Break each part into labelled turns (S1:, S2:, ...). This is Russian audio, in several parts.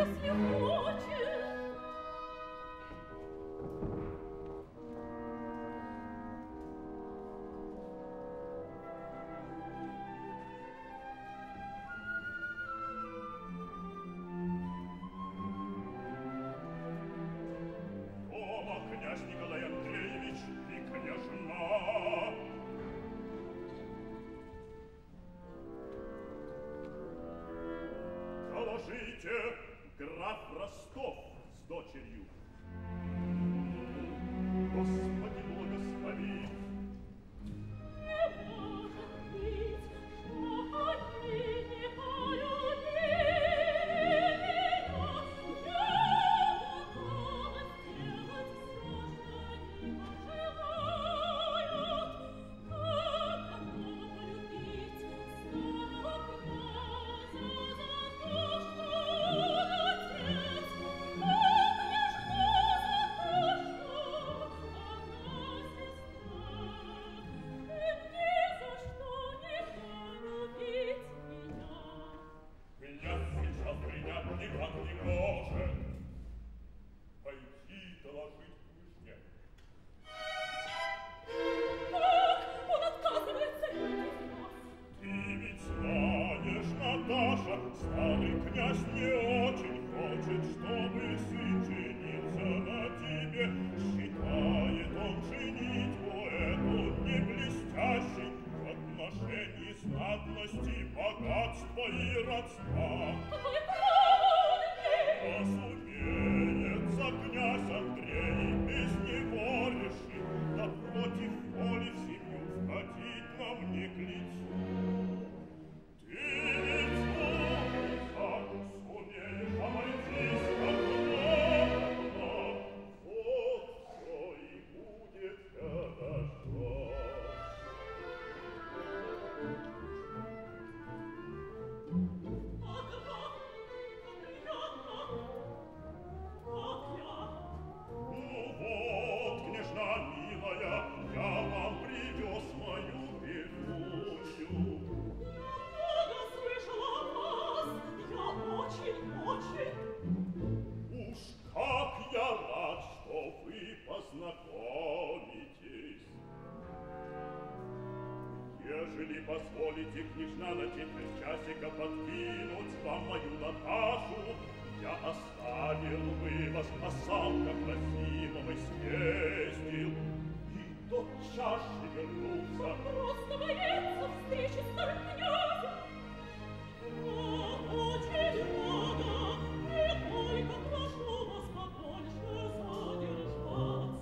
S1: Граф Ростов с дочерью. Господи, благослови. Ежели позволите, княжна, на четверть часика подкинуть вам мою Наташу, я оставил бы вас, а сам, как красивого съездил, и тотчас же вернулся.
S2: Просто боится встречи с старым князем. Очень рада, и только прошу вас побольше задержаться.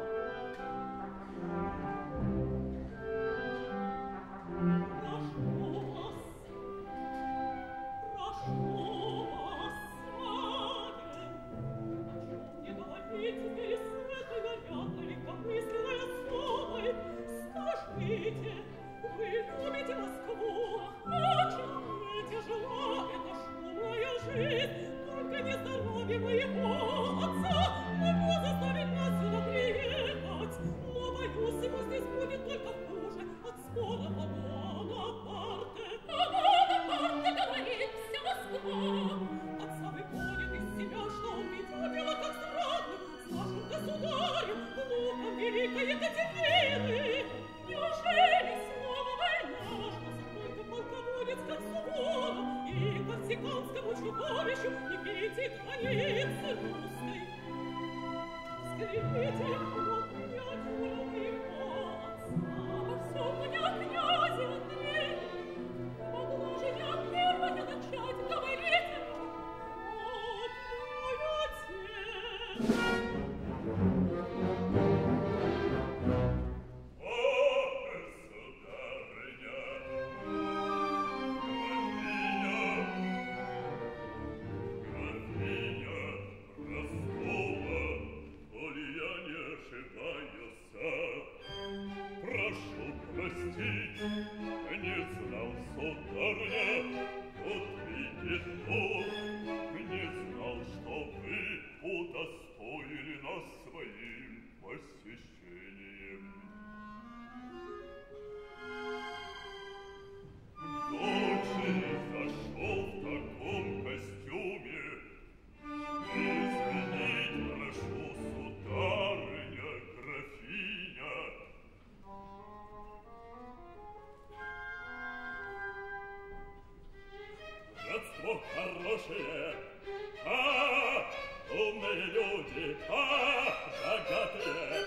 S2: Моего отца не может заставить нас сюда приехать, но боюсь, ему здесь будет только хуже от спора Бонапарте. Бонапарте, говорит вся Москва. Отца выгонит из себя, что он видела, как странным с нашим государем, внуком великой Екатерины. Неужели снова война, что сколько полководец, как Суворов, и корсиканскому чудовищу не перейти границы русской? Скрипите, князь, любимого отца, во всем мне князе Андрей. Могла же я первая начать говорить ему, вот мой отец.
S1: хорошие, умные люди, богатые.